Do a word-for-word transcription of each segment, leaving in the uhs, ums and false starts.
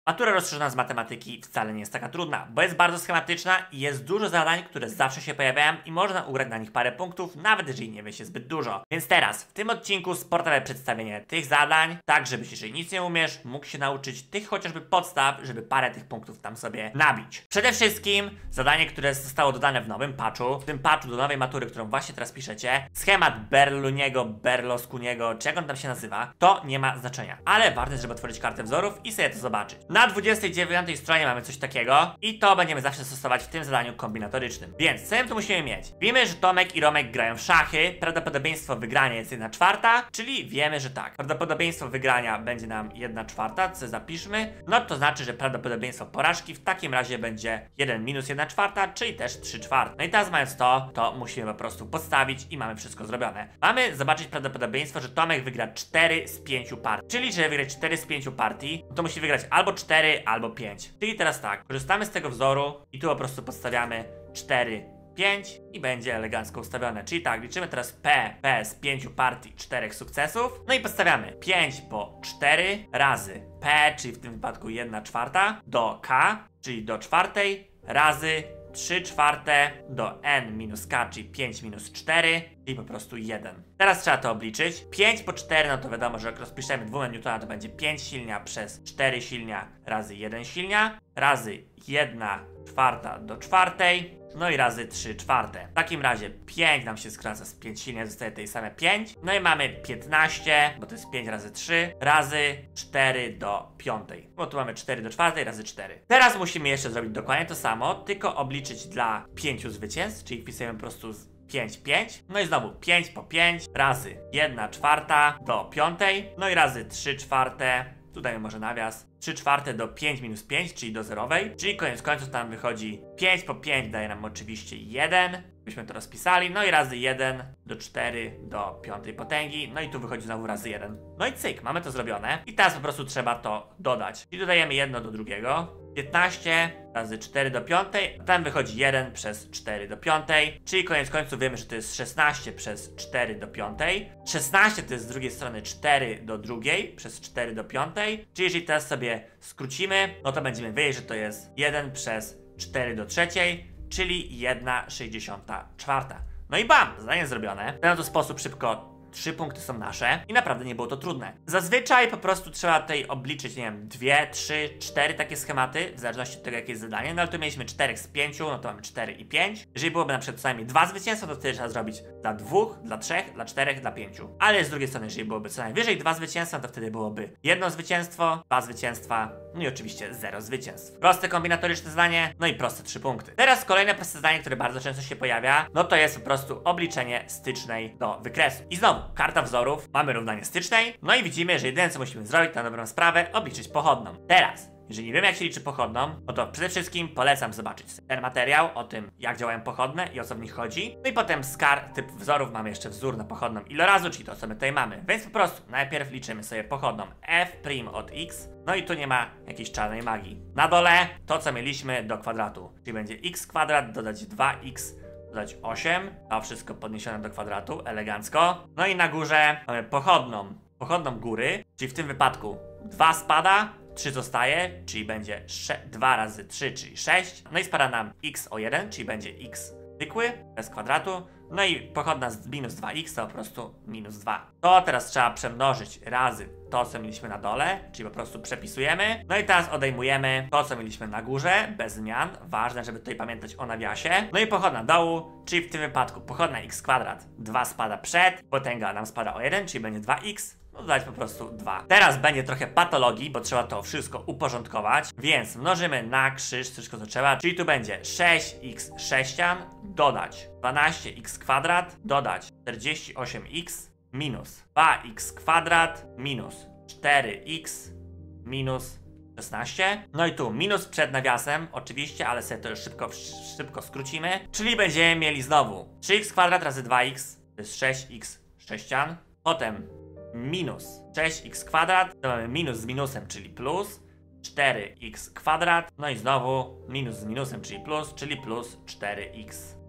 Matura rozszerzona z matematyki wcale nie jest taka trudna, bo jest bardzo schematyczna i jest dużo zadań, które zawsze się pojawiają i można ugrać na nich parę punktów, nawet jeżeli nie wie się zbyt dużo. Więc teraz, w tym odcinku sportowe przedstawienie tych zadań, tak żebyś, jeżeli nic nie umiesz, mógł się nauczyć tych chociażby podstaw, żeby parę tych punktów tam sobie nabić. Przede wszystkim zadanie, które zostało dodane w nowym patchu, w tym patchu do nowej matury, którą właśnie teraz piszecie, schemat Berluniego, Berloskuniego, czy jak on tam się nazywa, to nie ma znaczenia. Ale ważne jest, żeby otworzyć kartę wzorów i sobie to zobaczyć. Na dwudziestej dziewiątej stronie mamy coś takiego i to będziemy zawsze stosować w tym zadaniu kombinatorycznym. Więc co my tu musimy mieć? Wiemy, że Tomek i Romek grają w szachy, prawdopodobieństwo wygrania jest jedna czwarta, czyli wiemy, że tak, prawdopodobieństwo wygrania będzie nam jedna czwarta, co zapiszmy, no to znaczy, że prawdopodobieństwo porażki w takim razie będzie jeden minus jedna czwarta, czyli też trzy czwarte. No i teraz mając to, to musimy po prostu podstawić i mamy wszystko zrobione. Mamy zobaczyć prawdopodobieństwo, że Tomek wygra cztery z pięciu partii, czyli żeby wygrać cztery z pięciu partii, to musi wygrać albo cztery, albo pięć. Czyli teraz tak, korzystamy z tego wzoru i tu po prostu podstawiamy cztery, pięć i będzie elegancko ustawione. Czyli tak, liczymy teraz P, P z pięciu partii, czterech sukcesów. No i podstawiamy pięć po cztery razy P, czyli w tym wypadku jedna czwarta, do K, czyli do czwartej, razy trzy czwarte do N minus K, czyli pięć minus cztery, i po prostu jeden. Teraz trzeba to obliczyć. pięć po cztery, no to wiadomo, że jak rozpiszemy dwóch newtona, to będzie pięć silnia przez cztery silnia razy jeden silnia, razy jedna czwarta do czwartej, no i razy trzy czwarte. W takim razie pięć nam się skraca z pięć silnia, zostaje tej same pięć. No i mamy piętnaście, bo to jest pięć razy trzy, razy cztery do piątej. Bo tu mamy cztery do czwartej razy cztery. Teraz musimy jeszcze zrobić dokładnie to samo, tylko obliczyć dla pięciu zwycięstw, czyli wpisujemy po prostu z pięć, pięć, no i znowu pięć po pięć razy jedna czwarta do piątej, no i razy trzy czwarte, tu dajmy może nawias, trzy czwarte do pięć minus pięć, czyli do zerowej, czyli koniec końców tam wychodzi pięć po pięć daje nam oczywiście jeden, byśmy to rozpisali, no i razy jeden do cztery do piątej potęgi, no i tu wychodzi znowu razy jeden. No i cyk, mamy to zrobione i teraz po prostu trzeba to dodać, czyli dodajemy jedno do drugiego, piętnaście razy cztery do piątej, a tam wychodzi jeden przez cztery do piątej, czyli koniec końców wiemy, że to jest szesnaście przez cztery do piątej. szesnaście to jest z drugiej strony cztery do drugiej przez cztery do piątej, czyli jeżeli teraz sobie skrócimy, no to będziemy wiedzieć, że to jest jeden przez cztery do trzeciej, czyli jedna sześćdziesiąta czwarta. No i bam, zadanie zrobione. W ten oto sposób szybko trzy punkty są nasze i naprawdę nie było to trudne. Zazwyczaj po prostu trzeba tutaj obliczyć, nie wiem, dwie, trzy, cztery takie schematy, w zależności od tego, jakie jest zadanie, no ale tu mieliśmy cztery z pięciu, no to mamy cztery i pięć. Jeżeli byłoby na przykład co najmniej dwa zwycięstwa, to wtedy trzeba zrobić dla dwóch, dla trzech, dla czterech, dla pięciu. Ale z drugiej strony, jeżeli byłoby co najwyżej dwa zwycięstwa, to wtedy byłoby jedno zwycięstwo, dwa zwycięstwa, no i oczywiście zero zwycięstw. Proste kombinatoryczne zdanie, no i proste trzy punkty. Teraz kolejne proste zdanie, które bardzo często się pojawia, no to jest po prostu obliczenie stycznej do wykresu. I znowu, karta wzorów, mamy równanie stycznej, no i widzimy, że jedyne co musimy zrobić na dobrą sprawę, obliczyć pochodną. Teraz, jeżeli nie wiemy jak się liczy pochodną, no to przede wszystkim polecam zobaczyć ten materiał o tym jak działają pochodne i o co w nich chodzi. No i potem z kart typ wzorów mamy jeszcze wzór na pochodną ilorazu, czyli to co my tutaj mamy. Więc po prostu najpierw liczymy sobie pochodną f' od x, no i tu nie ma jakiejś czarnej magii. Na dole to co mieliśmy do kwadratu, czyli będzie x kwadrat dodać dwa x dodać osiem, to wszystko podniesione do kwadratu, elegancko. No i na górze mamy pochodną, pochodną góry, czyli w tym wypadku dwa spada, trzy zostaje, czyli będzie dwa razy trzy, czyli sześć. No i spada nam x o jeden, czyli będzie x zwykły, bez kwadratu. No i pochodna z minus dwa x to po prostu minus dwa. To teraz trzeba przemnożyć razy to, co mieliśmy na dole, czyli po prostu przepisujemy. No i teraz odejmujemy to, co mieliśmy na górze, bez zmian. Ważne, żeby tutaj pamiętać o nawiasie. No i pochodna dołu, czyli w tym wypadku pochodna x kwadrat, dwa spada przed, potęga nam spada o jeden, czyli będzie dwa x. No dodać po prostu dwa. Teraz będzie trochę patologii, bo trzeba to wszystko uporządkować, więc mnożymy na krzyż wszystko co trzeba, czyli tu będzie sześć x sześcian dodać dwanaście x kwadrat dodać czterdzieści osiem x minus dwa x kwadrat minus cztery x minus szesnaście. No i tu minus przed nawiasem, oczywiście, ale sobie to już szybko, szybko skrócimy. Czyli będziemy mieli znowu trzy x kwadrat razy dwa x, to jest sześć x sześcian. Potem minus sześć x kwadrat, to mamy minus z minusem, czyli plus, cztery x kwadrat, no i znowu minus z minusem, czyli plus, czyli plus cztery x.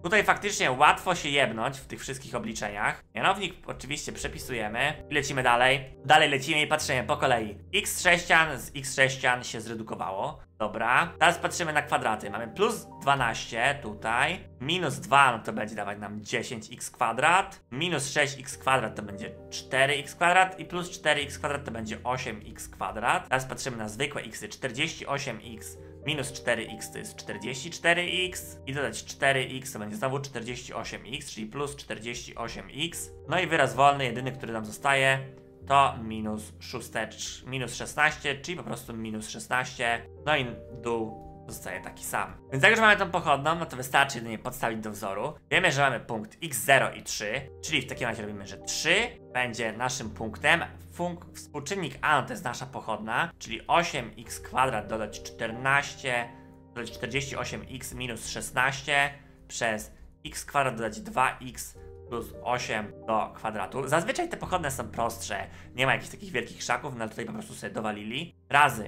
Tutaj faktycznie łatwo się jebnąć w tych wszystkich obliczeniach. Mianownik oczywiście przepisujemy i lecimy dalej. Dalej lecimy i patrzymy po kolei. X sześcian z x sześcian się zredukowało. Dobra, teraz patrzymy na kwadraty. Mamy plus dwanaście tutaj, minus dwa, no to będzie dawać nam dziesięć x kwadrat, minus sześć x kwadrat to będzie cztery x kwadrat i plus cztery x kwadrat to będzie osiem x kwadrat. Teraz patrzymy na zwykłe xy, czterdzieści osiem x minus cztery x to jest czterdzieści cztery x i dodać cztery x to będzie znowu czterdzieści osiem x, czyli plus czterdzieści osiem x. No i wyraz wolny, jedyny, który nam zostaje, to minus szóstecz, minus szesnaście, czyli po prostu minus szesnaście, no i dół zostaje taki sam. Więc jak już mamy tą pochodną, no to wystarczy jedynie podstawić do wzoru. Wiemy, że mamy punkt x zero i trzy, czyli w takim razie robimy, że trzy będzie naszym punktem. Funk współczynnik a, no to jest nasza pochodna, czyli osiem x kwadrat dodać czternaście, dodać czterdzieści osiem x minus szesnaście przez x kwadrat dodać dwa x plus osiem do kwadratu. Zazwyczaj te pochodne są prostsze, nie ma jakichś takich wielkich szaków, no ale tutaj po prostu sobie dowalili. Razy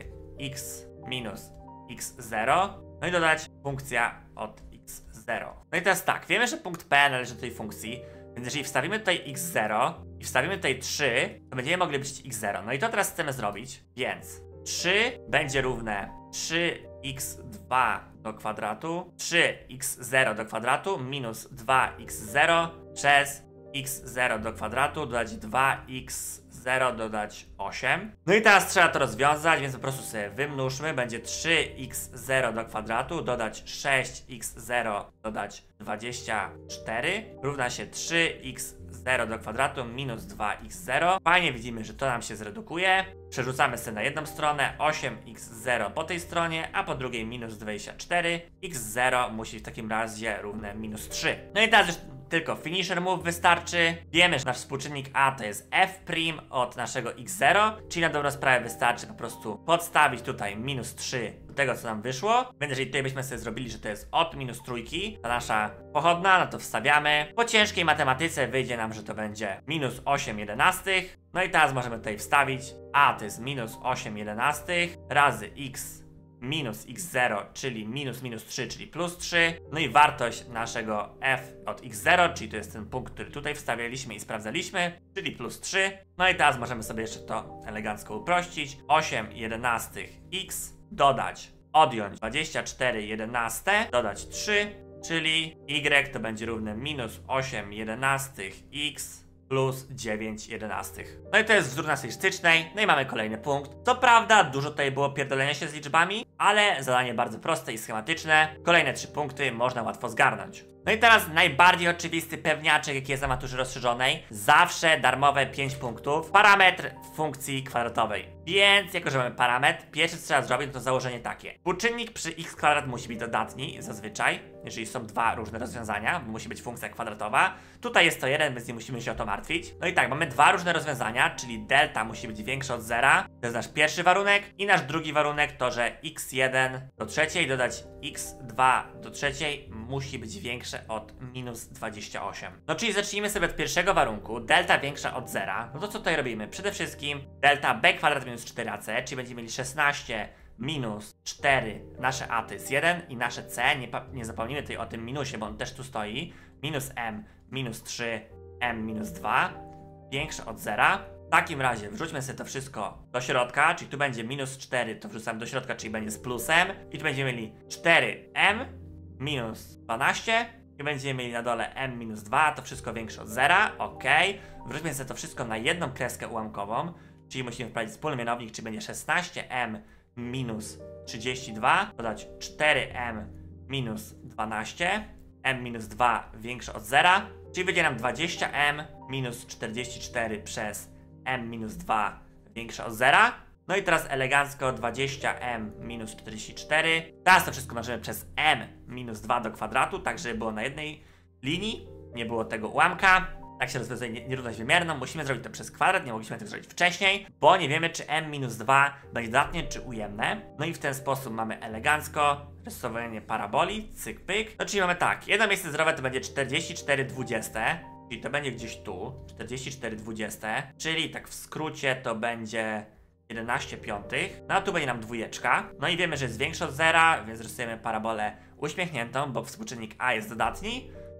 x minus x zero, no i dodać funkcja od x zero. No i teraz tak, wiemy, że punkt P należy do tej funkcji, więc jeżeli wstawimy tutaj x zero i wstawimy tutaj trzy, to będziemy mogli obliczyć x zero. No i to teraz chcemy zrobić, więc trzy będzie równe trzy x dwa do kwadratu, trzy x zero do kwadratu minus dwa x zero przez x zero do kwadratu dodać dwa x zero dodać osiem. No i teraz trzeba to rozwiązać, więc po prostu sobie wymnóżmy. Będzie trzy x zero do kwadratu dodać sześć x zero dodać dwadzieścia cztery równa się trzy x zero do kwadratu minus dwa x zero. Fajnie widzimy, że to nam się zredukuje. Przerzucamy sobie na jedną stronę, osiem x zero po tej stronie, a po drugiej minus dwadzieścia cztery. x zero musi w takim razie równe minus trzy. No i teraz już tylko finisher move wystarczy. Wiemy, że nasz współczynnik a to jest f' od naszego x zero, czyli na dobrą sprawę wystarczy po prostu podstawić tutaj minus trzy do tego, co nam wyszło. Więc jeżeli tutaj byśmy sobie zrobili, że to jest od minus trójki, ta nasza pochodna, no to wstawiamy. Po ciężkiej matematyce wyjdzie nam, że to będzie minus osiem jedenastych. No i teraz możemy tutaj wstawić a to jest minus osiem jedenastych razy x minus x zero, czyli minus minus trzy, czyli plus trzy. No i wartość naszego f od x zero, czyli to jest ten punkt, który tutaj wstawialiśmy i sprawdzaliśmy, czyli plus trzy. No i teraz możemy sobie jeszcze to elegancko uprościć. osiem jedenastych x dodać, odjąć dwadzieścia cztery jedenaste, dodać trzy, czyli y to będzie równe minus osiem jedenastych x plus dziewięć jedenastych. No i to jest wzór naszej stycznej, no i mamy kolejny punkt. Co prawda dużo tutaj było pierdolenia się z liczbami, ale zadanie bardzo proste i schematyczne. Kolejne trzy punkty można łatwo zgarnąć. No i teraz najbardziej oczywisty pewniaczek, jaki jest na maturze rozszerzonej. Zawsze darmowe pięć punktów. Parametr funkcji kwadratowej. Więc jako, że mamy parametr, pierwsze co trzeba zrobić to założenie takie. Współczynnik przy x kwadrat musi być dodatni zazwyczaj, jeżeli są dwa różne rozwiązania, bo musi być funkcja kwadratowa. Tutaj jest to jeden, więc nie musimy się o to martwić. No i tak, mamy dwa różne rozwiązania, czyli delta musi być większa od zera. To jest nasz pierwszy warunek. I nasz drugi warunek to, że x jeden do trzeciej dodać x dwa do trzeciej musi być większe od minus dwadzieścia osiem. No czyli zacznijmy sobie od pierwszego warunku. Delta większa od zera. No to co tutaj robimy? Przede wszystkim delta b kwadrat minus cztery a c, czyli będziemy mieli szesnaście minus cztery, nasze a to jest jeden i nasze c, nie, nie zapomnijmy tutaj o tym minusie, bo on też tu stoi, minus m minus trzy, m minus dwa, większe od zera. W takim razie wrzućmy sobie to wszystko do środka, czyli tu będzie minus cztery, to wrzucamy do środka, czyli będzie z plusem i tu będziemy mieli cztery m minus dwanaście i będziemy mieli na dole m minus dwa, to wszystko większe od zera, ok. Wrzućmy sobie to wszystko na jedną kreskę ułamkową, czyli musimy wprowadzić wspólny mianownik, czyli będzie szesnaście m minus trzydzieści dwa, dodać cztery m minus dwanaście, m minus dwa większe od zera, czyli wyjdzie nam dwadzieścia m minus czterdzieści cztery przez m minus dwa większe od zera. No i teraz elegancko dwadzieścia m minus czterdzieści cztery. Teraz to wszystko mnożymy przez m minus dwa do kwadratu, tak żeby było na jednej linii, nie było tego ułamka. Tak się rozwiązuje nierówność wymierną, musimy zrobić to przez kwadrat, nie mogliśmy tego zrobić wcześniej, bo nie wiemy, czy m minus dwa będzie dodatnie, czy ujemne. No i w ten sposób mamy elegancko rysowanie paraboli, cyk pyk. No czyli mamy tak, jedno miejsce zerowe to będzie czterdzieści cztery dwudzieste, czyli to będzie gdzieś tu, czterdzieści cztery dwudzieste, czyli tak w skrócie to będzie jedenaście piątych, no a tu będzie nam dwójeczka. No i wiemy, że jest większa od zera, więc rysujemy parabolę uśmiechniętą, bo współczynnik a jest dodatni.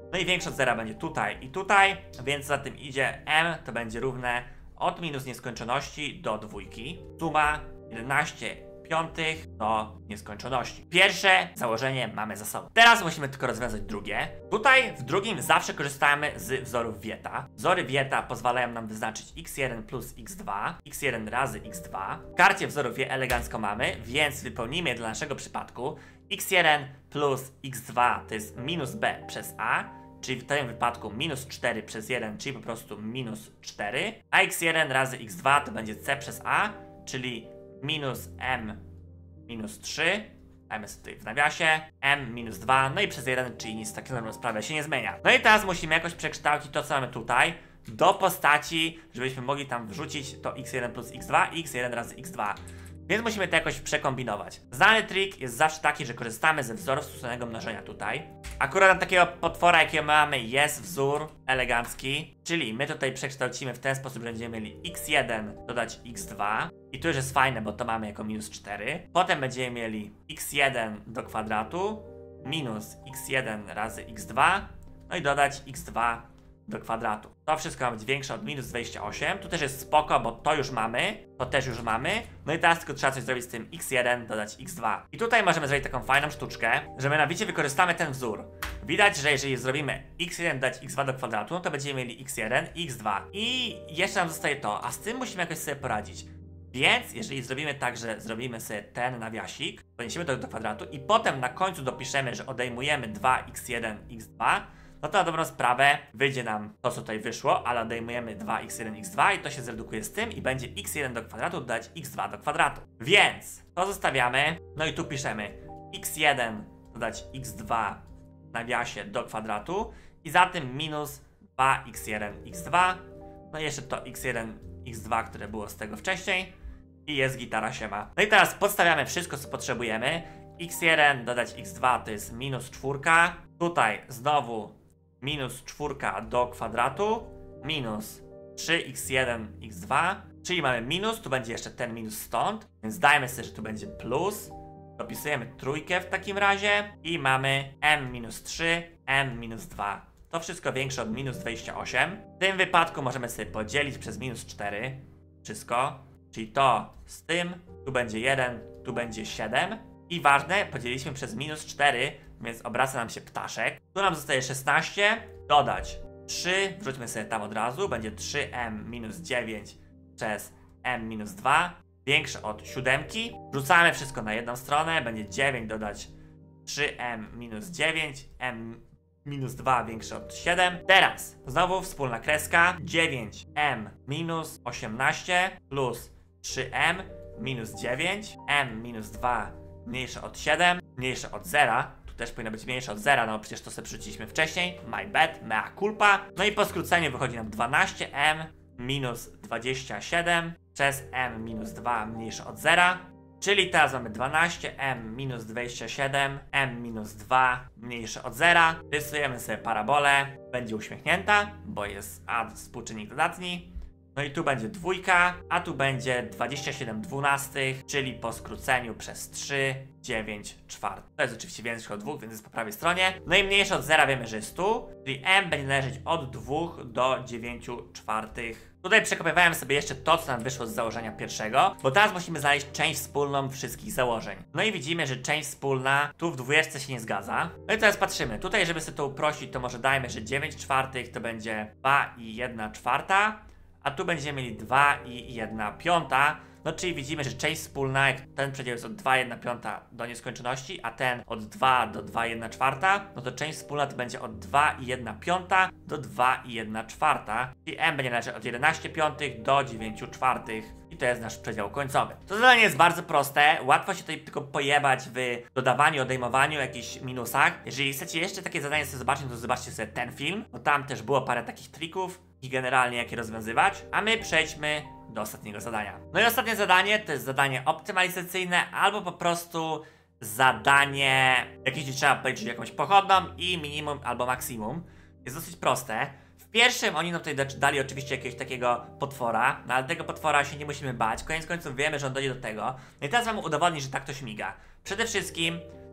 No i większe od zera będzie tutaj i tutaj, więc za tym idzie m to będzie równe od minus nieskończoności do dwójki. Suma jedenaście piątych do nieskończoności. Pierwsze założenie mamy za sobą. Teraz musimy tylko rozwiązać drugie. Tutaj w drugim zawsze korzystamy z wzorów Wieta. Wzory Wieta pozwalają nam wyznaczyć x jeden plus x dwa, x jeden razy x dwa. W karcie wzorów Wie elegancko mamy, więc wypełnimy je dla naszego przypadku. x jeden plus x dwa to jest minus b przez a, czyli w tym wypadku minus cztery przez jeden, czyli po prostu minus cztery. A x jeden razy x dwa to będzie c przez a, czyli minus m minus trzy, m jest tutaj w nawiasie, m minus dwa, no i przez jeden, czyli nic takiego sprawia się nie zmienia. No i teraz musimy jakoś przekształcić to, co mamy tutaj, do postaci, żebyśmy mogli tam wrzucić to x jeden plus x dwa i x jeden razy x dwa. Więc musimy to jakoś przekombinować. Znany trik jest zawsze taki, że korzystamy ze wzorów stosunowego mnożenia tutaj. Akurat na takiego potwora, jakiego mamy, jest wzór elegancki, czyli my tutaj przekształcimy w ten sposób, że będziemy mieli x jeden dodać x dwa i tu już jest fajne, bo to mamy jako minus cztery. Potem będziemy mieli x jeden do kwadratu minus x jeden razy x dwa, no i dodać x dwa do kwadratu. To wszystko ma być większe od minus dwadzieścia osiem. Tu też jest spoko, bo to już mamy, to też już mamy. No i teraz tylko trzeba coś zrobić z tym x jeden dodać x dwa. I tutaj możemy zrobić taką fajną sztuczkę, że mianowicie wykorzystamy ten wzór. Widać, że jeżeli zrobimy x jeden dodać x dwa do kwadratu, no to będziemy mieli x jeden i x dwa. I jeszcze nam zostaje to, a z tym musimy jakoś sobie poradzić. Więc jeżeli zrobimy tak, że zrobimy sobie ten nawiasik, doniesiemy to do kwadratu i potem na końcu dopiszemy, że odejmujemy dwa x jeden x dwa, no to na dobrą sprawę wyjdzie nam to, co tutaj wyszło, ale odejmujemy dwa x jeden x dwa i to się zredukuje z tym i będzie x jeden do kwadratu dodać x dwa do kwadratu. Więc to zostawiamy, no i tu piszemy x jeden dodać x dwa w nawiasie do kwadratu i za tym minus dwa x jeden x dwa, no i jeszcze to x jeden x dwa, które było z tego wcześniej i jest gitara siema. No i teraz podstawiamy wszystko, co potrzebujemy. x jeden dodać x dwa to jest minus czwórka, tutaj znowu minus czwórka do kwadratu, minus trzy x jeden x dwa, czyli mamy minus, tu będzie jeszcze ten minus stąd, więc dajmy sobie, że tu będzie plus, dopisujemy trójkę w takim razie i mamy m minus trzy, m minus dwa. To wszystko większe od minus dwadzieścia osiem. W tym wypadku możemy sobie podzielić przez minus cztery, wszystko, czyli to z tym, tu będzie jeden, tu będzie siedem. I ważne, podzieliliśmy przez minus cztery, więc obraca nam się ptaszek. Tu nam zostaje szesnaście, dodać trzy, wrzućmy sobie tam od razu, będzie trzy m minus dziewięć przez m minus dwa, większe od siódemki. Wrzucamy wszystko na jedną stronę, będzie dziewięć dodać trzy m minus dziewięć, m minus dwa większe od siedem. Teraz znowu wspólna kreska, dziewięć m minus osiemnaście plus trzy m minus dziewięć, m minus dwa mniejsze od siedem, mniejsze od zera. Tu też powinno być mniejsze od zera, no przecież to sobie przerzuciliśmy wcześniej. My bad, mea culpa. No i po skróceniu wychodzi nam dwanaście m minus dwadzieścia siedem przez m minus dwa mniejsze od zera. Czyli teraz mamy dwanaście m minus dwadzieścia siedem, m minus dwa mniejsze od zera. Rysujemy sobie parabolę, będzie uśmiechnięta, bo jest a współczynnik dodatni. No i tu będzie dwójka, a tu będzie dwadzieścia siedem dwunastych, czyli po skróceniu przez trzy, dziewięć czwartych. To jest oczywiście więcej od dwóch, więc jest po prawej stronie. No i mniejsze od zera wiemy, że jest tu, czyli m będzie należeć od dwóch do dziewięciu czwartych. Tutaj przekopywałem sobie jeszcze to, co nam wyszło z założenia pierwszego, bo teraz musimy znaleźć część wspólną wszystkich założeń. No i widzimy, że część wspólna tu w dwójeczce się nie zgadza. No i teraz patrzymy. Tutaj, żeby sobie to uprościć, to może dajmy, że dziewięć czwartych to będzie dwa i jedna czwarta. A tu będziemy mieli dwa i jedna piąta. No czyli widzimy, że część wspólna, jak ten przedział jest od dwa i jedna piąta do nieskończoności, a ten od dwa do dwa i jedna czwarta, no to część wspólna to będzie od dwa i jedna piąta do dwa i jedna czwarta. Czyli m będzie należeć od jedenaście piątych do dziewięciu czwartych. I to jest nasz przedział końcowy. To zadanie jest bardzo proste, łatwo się tutaj tylko pojebać w dodawaniu, odejmowaniu, jakichś minusach. Jeżeli chcecie jeszcze takie zadanie sobie zobaczyć, to zobaczcie sobie ten film, bo tam też było parę takich trików i generalnie jakie rozwiązywać. A my przejdźmy do ostatniego zadania. No i ostatnie zadanie to jest zadanie optymalizacyjne albo po prostu zadanie jakieś, gdzie trzeba policzyć jakąś pochodną i minimum albo maksimum. Jest dosyć proste. W pierwszym oni nam tutaj dali oczywiście jakiegoś takiego potwora, no ale tego potwora się nie musimy bać. Koniec końców wiemy, że on dojdzie do tego. No i teraz wam udowodnić, że tak to śmiga. Przede wszystkim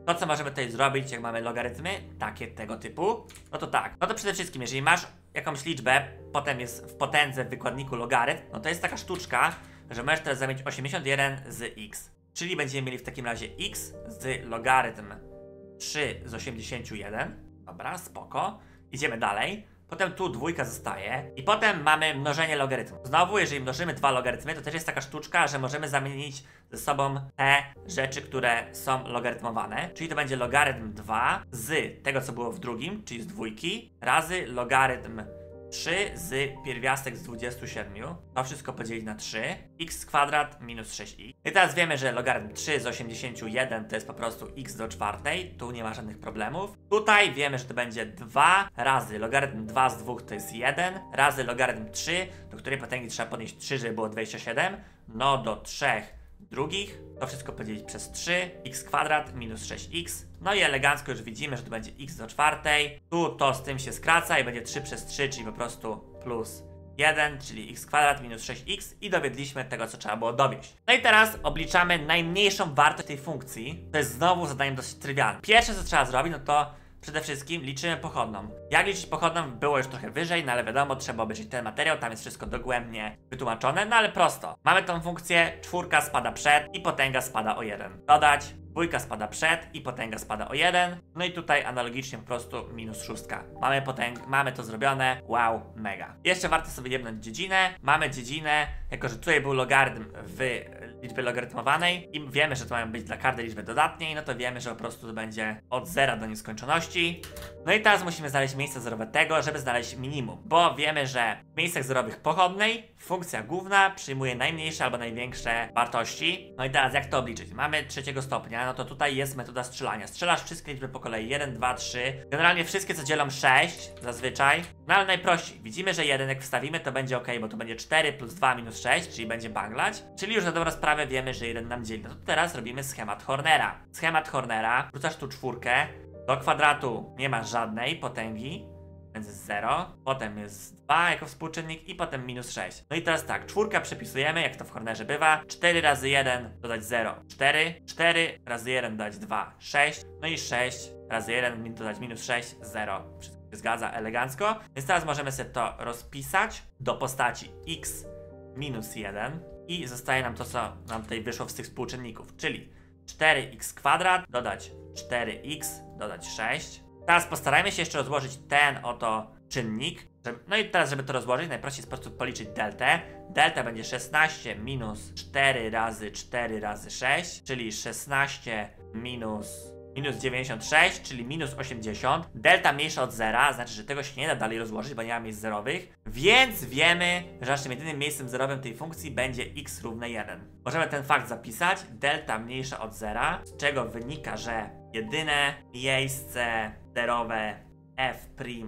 To, co możemy tutaj zrobić, jak mamy logarytmy, takie tego typu, no to tak. No to przede wszystkim, jeżeli masz jakąś liczbę, potem jest w potędze w wykładniku logarytm, no to jest taka sztuczka, że możesz teraz zamienić osiemdziesiąt jeden z x. Czyli będziemy mieli w takim razie x z logarytm trzy z osiemdziesięciu jeden. Dobra, spoko. Idziemy dalej. Potem tu dwójka zostaje i potem mamy mnożenie logarytmów. Znowu, jeżeli mnożymy dwa logarytmy, to też jest taka sztuczka, że możemy zamienić ze sobą te rzeczy, które są logarytmowane. Czyli to będzie logarytm dwa z tego, co było w drugim, czyli z dwójki, razy logarytm trzy z pierwiastek z dwudziestu siedmiu. To wszystko podzielić na trzy. X kwadrat minus sześć x. I teraz wiemy, że logarytm trzy z osiemdziesięciu jeden to jest po prostu x do czwartej. Tu nie ma żadnych problemów. Tutaj wiemy, że to będzie dwa razy logarytm dwa z dwóch to jest jeden. Razy logarytm trzy, do której potęgi trzeba podnieść trzy, żeby było dwadzieścia siedem. No do trzech drugich. To wszystko podzielić przez trzy. X kwadrat minus sześć x. No i elegancko już widzimy, że to będzie x do czwartej. Tu to z tym się skraca i będzie trzy przez trzy, czyli po prostu plus jeden, czyli x kwadrat minus sześć x i dowiedliśmy tego, co trzeba było dowieść. No i teraz obliczamy najmniejszą wartość tej funkcji. To jest znowu zadaniem dosyć trywialne. Pierwsze, co trzeba zrobić, no to przede wszystkim liczymy pochodną. Jak liczyć pochodną było już trochę wyżej, no ale wiadomo, trzeba obejrzeć ten materiał, tam jest wszystko dogłębnie wytłumaczone, no ale prosto. Mamy tą funkcję, czwórka spada przed i potęga spada o jeden. Dodać, dwójka spada przed i potęga spada o jeden. No i tutaj analogicznie po prostu minus szóstka. Mamy potęg, mamy to zrobione, wow, mega. Jeszcze warto sobie jebnąć dziedzinę. Mamy dziedzinę, jako że tutaj był logarytm w liczby logarytmowanej i wiemy, że to mają być dla każdej liczby dodatniej, no to wiemy, że po prostu to będzie od zera do nieskończoności. No i teraz musimy znaleźć miejsce zerowe tego, żeby znaleźć minimum, bo wiemy, że w miejscach zerowych pochodnej funkcja główna przyjmuje najmniejsze albo największe wartości. No i teraz jak to obliczyć? Mamy trzeciego stopnia, no to tutaj jest metoda strzelania. Strzelasz wszystkie liczby po kolei, jeden, dwa, trzy, generalnie wszystkie, co dzielą sześć zazwyczaj, no ale najprościej. Widzimy, że jeden jak wstawimy, to będzie ok, bo to będzie cztery plus dwa minus sześć, czyli będzie banglać, czyli już na dobrą sprawę wiemy, że jeden nam dzieli. No to teraz robimy schemat Hornera. Schemat Hornera, wrzucasz tu czwórkę, do kwadratu nie ma żadnej potęgi, więc jest zero, potem jest dwa jako współczynnik i potem minus sześć. No i teraz tak, czwórka przepisujemy, jak to w Hornerze bywa, cztery razy jeden dodać zero, cztery, cztery razy jeden dodać dwa, sześć, no i sześć razy jeden dodać minus sześć, zero. Wszystko się zgadza elegancko, więc teraz możemy sobie to rozpisać do postaci x minus jeden i zostaje nam to, co nam tutaj wyszło z tych współczynników, czyli cztery x kwadrat dodać cztery x dodać sześć. Teraz postarajmy się jeszcze rozłożyć ten oto czynnik. Żeby, no i teraz, żeby to rozłożyć, najprościej jest po prostu policzyć deltę. Delta będzie szesnaście minus cztery razy cztery razy sześć, czyli szesnaście minus, minus dziewięćdziesiąt sześć, czyli minus osiemdziesiąt. Delta mniejsza od zera, znaczy, że tego się nie da dalej rozłożyć, bo nie ma miejsc zerowych. Więc wiemy, że naszym jedynym miejscem zerowym tej funkcji będzie x równe jeden. Możemy ten fakt zapisać. Delta mniejsza od zera, z czego wynika, że jedyne miejsce zerowe f'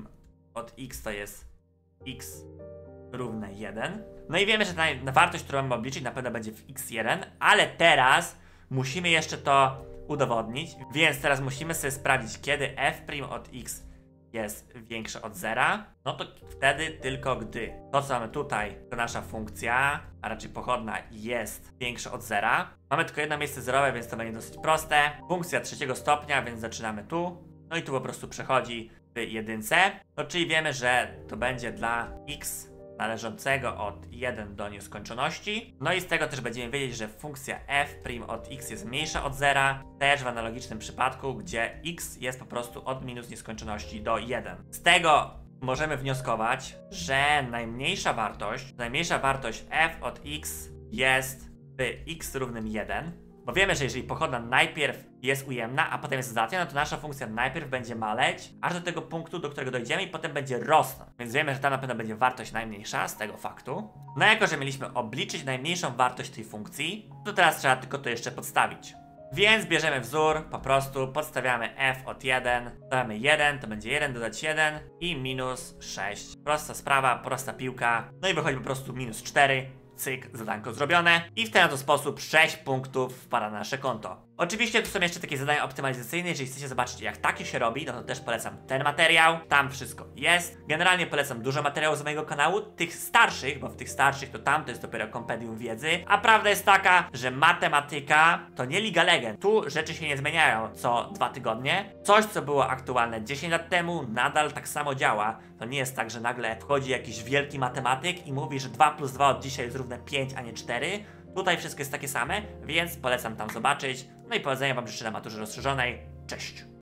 od x to jest x równe jeden. No i wiemy, że ta wartość, którą mamy obliczyć, na pewno będzie w x jeden, ale teraz musimy jeszcze to udowodnić, więc teraz musimy sobie sprawdzić, kiedy f' od x jest większe od zera, no to wtedy tylko gdy to, co mamy tutaj, to nasza funkcja, a raczej pochodna, jest większa od zera. Mamy tylko jedno miejsce zerowe, więc to będzie dosyć proste. Funkcja trzeciego stopnia, więc zaczynamy tu. No i tu po prostu przechodzi w jedynce. No czyli wiemy, że to będzie dla x należącego od jeden do nieskończoności. No i z tego też będziemy wiedzieć, że funkcja f' od x jest mniejsza od zera, też w analogicznym przypadku, gdzie x jest po prostu od minus nieskończoności do jeden. Z tego możemy wnioskować, że najmniejsza wartość, najmniejsza wartość f od x jest w x równym jeden. Bo wiemy, że jeżeli pochodna najpierw jest ujemna, a potem jest dodatnia, no to nasza funkcja najpierw będzie maleć, aż do tego punktu, do którego dojdziemy i potem będzie rosnąć. Więc wiemy, że tam na pewno będzie wartość najmniejsza z tego faktu. No jako, że mieliśmy obliczyć najmniejszą wartość tej funkcji, to teraz trzeba tylko to jeszcze podstawić. Więc bierzemy wzór, po prostu podstawiamy f od jeden, dodamy jeden, to będzie jeden dodać jeden i minus sześć. Prosta sprawa, prosta piłka, no i wychodzi po prostu minus cztery. Cyk, zadanko zrobione i w ten oto sposób sześć punktów wpada na nasze konto. Oczywiście tu są jeszcze takie zadania optymalizacyjne, jeżeli chcecie zobaczyć jak takie się robi, no to też polecam ten materiał, tam wszystko jest. Generalnie polecam dużo materiałów z mojego kanału, tych starszych, bo w tych starszych to tam to jest dopiero kompendium wiedzy, a prawda jest taka, że matematyka to nie Liga Legend, tu rzeczy się nie zmieniają co dwa tygodnie. Coś co było aktualne dziesięć lat temu nadal tak samo działa, to nie jest tak, że nagle wchodzi jakiś wielki matematyk i mówi, że dwa plus dwa od dzisiaj jest równe pięć, a nie cztery. Tutaj wszystko jest takie same, więc polecam tam zobaczyć. No i powodzenia wam życzę na maturze rozszerzonej. Cześć!